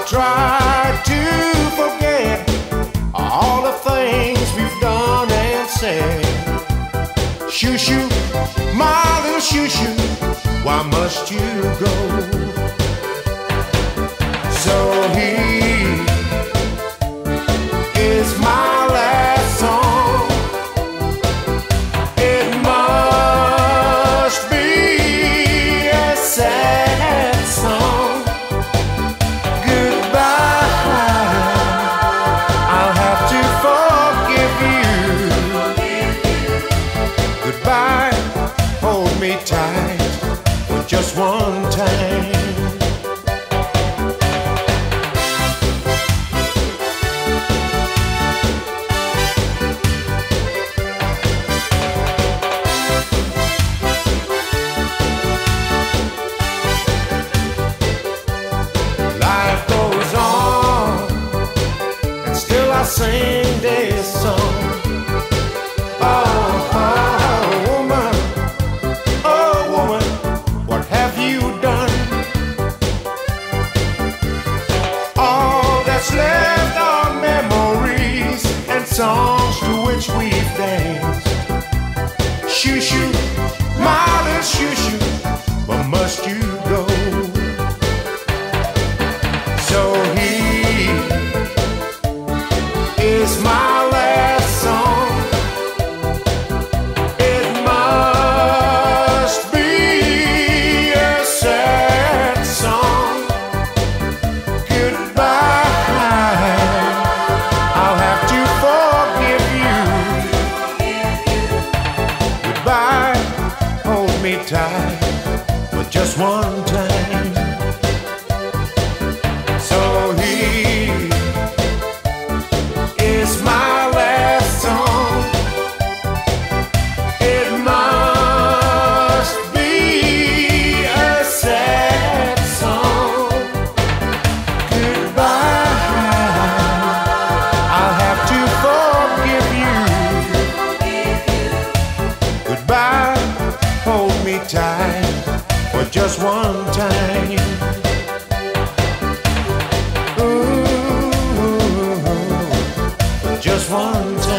try to forget all the things we've done and said. Shoo shoo, my little shoo shoo, why must you go? So he is my last song. It must be a sad song. Goodbye, I'll have to forgive you. Goodbye, hold me tight for just one time. I sing this song. Oh woman, what have you done? All that's left are memories and songs to which we've danced. Shoo shoo, my little shoo shoo, where must you go? So is my last song. It must be a sad song. Goodbye, I'll have to forgive you. Goodbye, hold me tight for just one time. So it's my last song. It must be a sad song. Goodbye, I'll have to forgive you. Goodbye, hold me tight for just one time. Just one time.